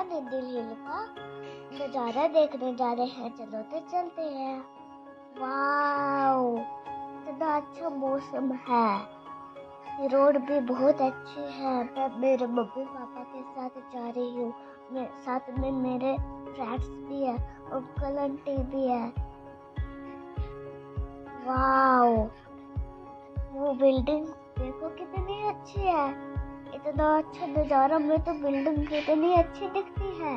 निंदिल हिल का नजारा देखने जा रहे हैं। चलो तो चलते हैं। वाओ, कितना अच्छा मौसम है। ये रोड भी बहुत अच्छी है। मैं मेरे मम्मी पापा के साथ जा रही हूँ। साथ में मेरे फ्रेंड्स भी है, अंकल आंटी भी है। वाओ, वो बिल्डिंग देखो कितनी अच्छी है। इतना अच्छा नजारा में तो बिल्डिंग कितनी अच्छी दिखती है।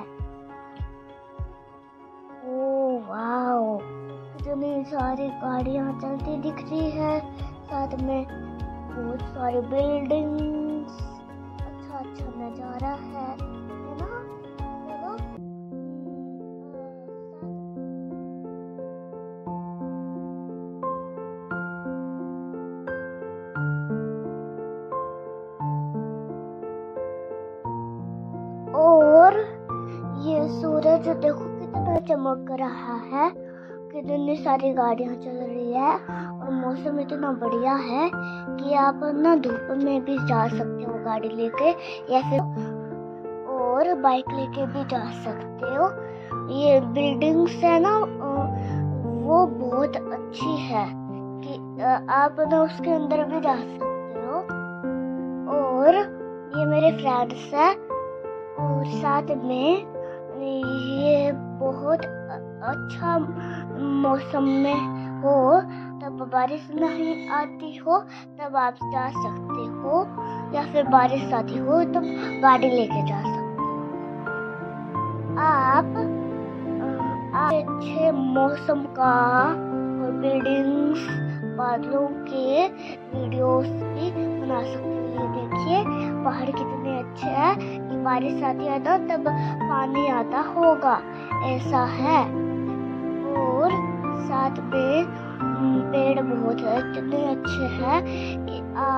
ओ वाओ, कितनी सारी गाड़ियां चलती दिख रही है। साथ में बहुत सारी बिल्डिंग्स। अच्छा अच्छा नजारा है ना। चलो और ये सूरज देखो कितना चमक रहा है। कितनी सारी गाड़ियां चल रही है और मौसम इतना बढ़िया है कि आप ना धूप में भी जा सकते हो गाड़ी लेके, या फिर और बाइक लेके भी जा सकते हो। ये बिल्डिंग्स है ना, वो बहुत अच्छी है कि आप ना उसके अंदर भी जा सकते हो। और ये मेरे फ्रेंड्स है और साथ में ये बहुत अच्छा मौसम में हो, तब बारिश नहीं आती हो तब आप जा सकते हो, या फिर बारिश आती हो तब गाड़ी लेके जा सकते हो। आप अच्छे मौसम का और बिल्डिंग्स बादलों के वीडियोस भी बना सकते हो। ये देखिए पहाड़ कितने अच्छे हैं कि बारिश आती है ना तब पानी आता होगा, ऐसा है। और साथ में पेड़ बहुत इतने अच्छे हैं कि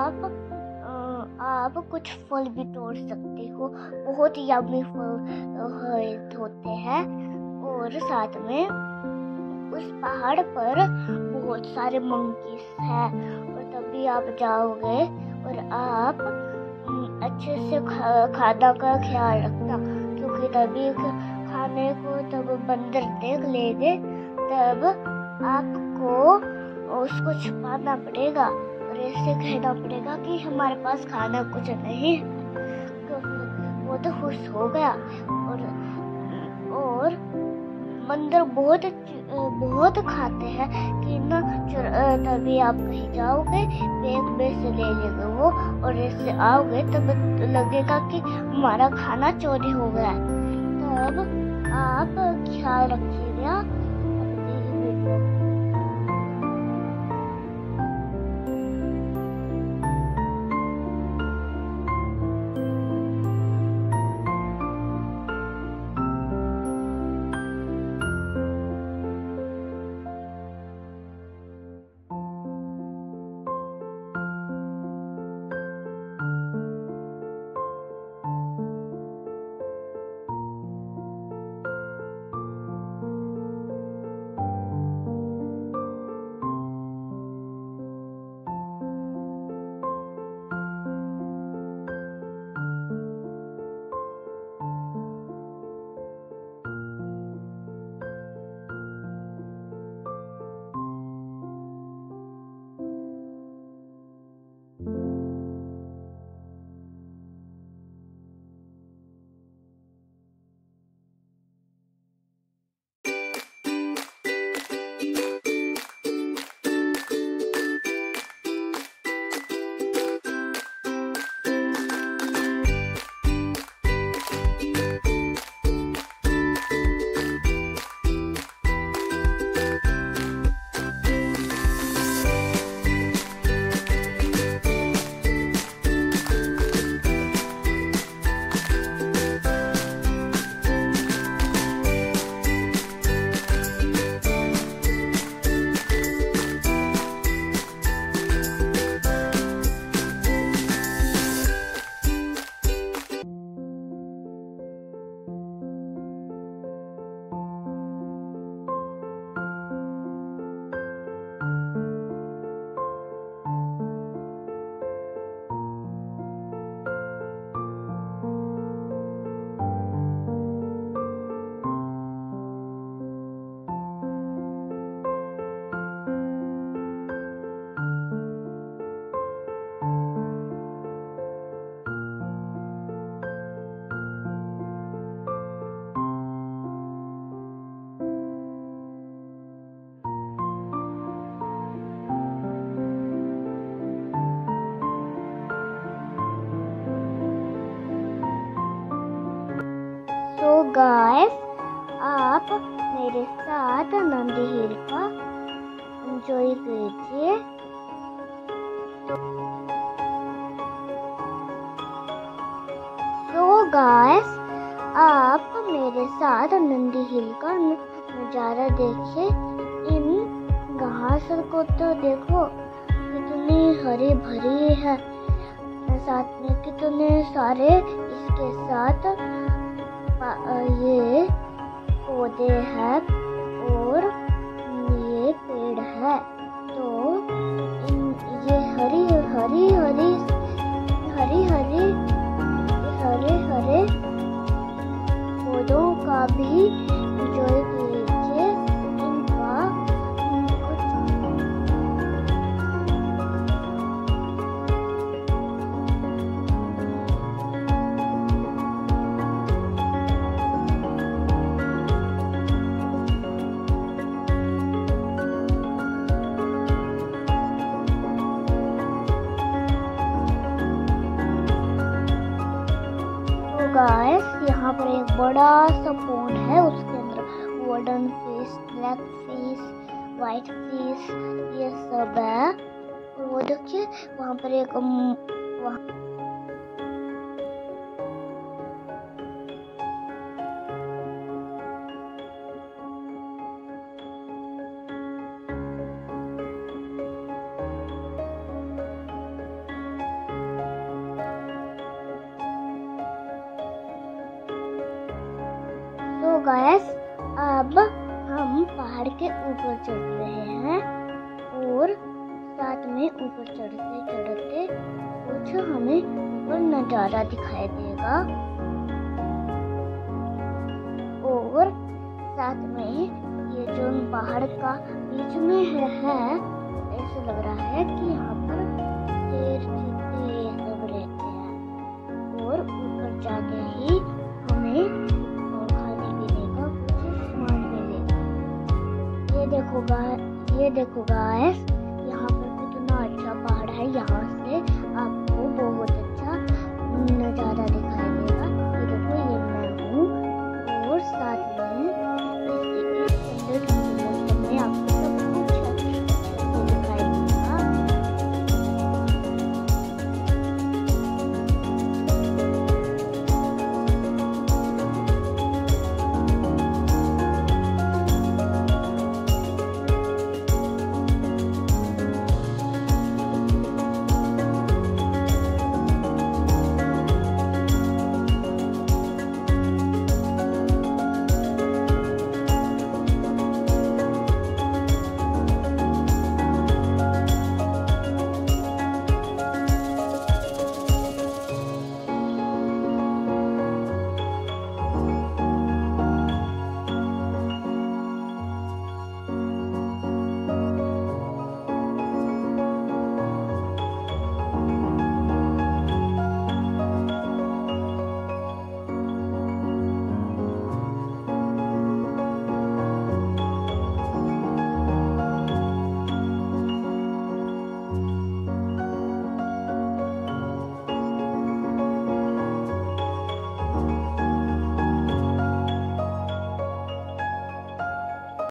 आप कुछ फल भी तोड़ सकते हो। बहुत ही यम्मी फल होते हैं। और साथ में उस पहाड़ पर बहुत सारे मंकीज हैं। और तभी आप जाओगे और आप अच्छे से खाना का ख्याल रखना, क्योंकि तभी खाने को तब बंदर देख लेंगे तब आपको उसको छुपाना पड़ेगा और ऐसे कहना पड़ेगा कि हमारे पास खाना कुछ नहीं है। वो तो खुश हो गया। और बंदर बहुत खाते हैं कि ना, तभी आप कहीं जाओगे बैग में से ले लेंगे वो, और ऐसे आओगे तब लगेगा कि हमारा खाना चोरी हो गया। तब आप ख्याल रखिएगा अपनी वीडियो। गाइस, आप मेरे साथ नंदी हिल का एंजॉय कीजिए। तो गाइस, आप मेरे साथ नंदी हिल का नज़ारा देखिए। इन घास को तो देखो कितनी हरी भरी है, साथ में कितने सारे इसके साथ ये पौधे हैं और ये पेड़ है। तो ये हरी हरी हरी हरी हरी हरे हरे पौधों का भी एंजॉय कीजिए। इनका गाइस, यहाँ पर एक बड़ा सा पॉन्ड है, उसके अंदर golden fish, black fish, white fish ये सब है। और वो देखिए वहाँ पर एक तो गाइस, अब हम पहाड़ के ऊपर चढ़ रहे हैं और साथ में ऊपर चढ़ते चढ़ते कुछ हमें ऊपर नज़ारा दिखाई देगा और साथ में ये जो पहाड़ का बीच में है ऐसे लग रहा है कि यहाँ पर शेर चीते ये सब रहते हैं। और ऊपर जाके ही हमें ये देखो गाइस, यहाँ पर कितना अच्छा पहाड़ है। यहाँ